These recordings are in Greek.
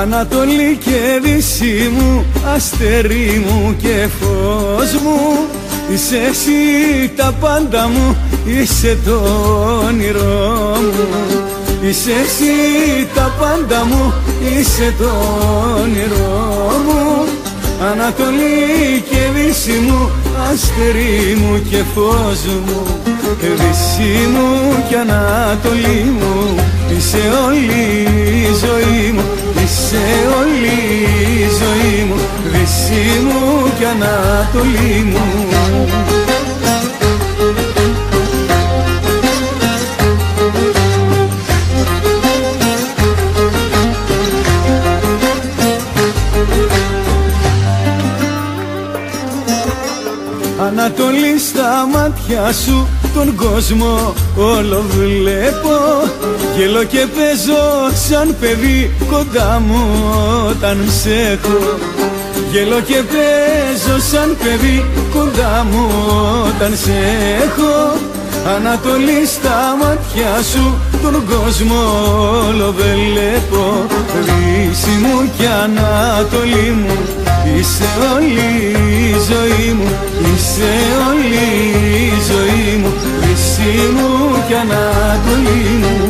Ανατολή και δύση μου, αστέρι μου και φως μου, είσαι εσύ τα πάντα μου, είσαι το όνειρό μου. Είσαι εσύ τα πάντα μου, είσαι το όνειρό μου. Ανατολή και δύση μου, αστέρι μου και φως μου, δύση μου και ανατολή μου, είσαι όλη η ζωή μου, είσαι όλη η ζωή μου, δύση μου και ανατολή μου. Ανατολή, στα μάτια σου τον κόσμο όλο βλέπω, γελώ και παίζω σαν παιδί κοντά μου όταν σ' έχω. Γελώ και παίζω σαν παιδί κοντά μου όταν σ' έχω. Ανατολή, στα μάτια σου τον κόσμο όλο βλέπω, δύση μου και ανατολή μου, είσαι όλη η ζωή μου, είσαι όλη η ζωή μου, δύση μου και ανατολή μου.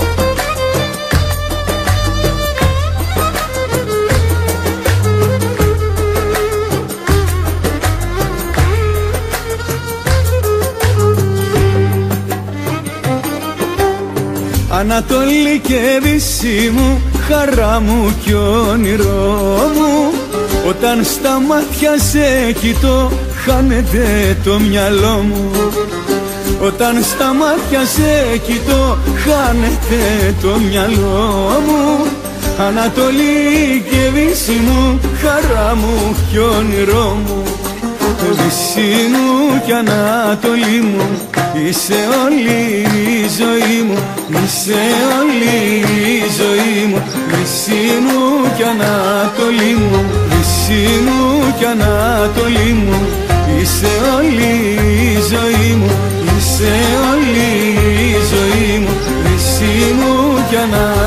Ανατολή και δύση μου, χαρά μου κι όνειρό μου, όταν στα μάτια σε κοιτώ χάνεται το μυαλό μου. Όταν στα μάτια σε κοιτώ χάνεται το μυαλό μου. Ανατολή και δύση μου, χαρά μου κι όνειρό μου, δύση μου κι ανατολή μου, είσαι όλη η ζωή μου, είσαι όλη η ζωή μου, δύση μου κι ανατολή μου, δύση μου κι ανατολή μου, είσαι όλη η ζωή μου, είσαι όλη η ζωή μου, δύση μου κι ανατολή μου.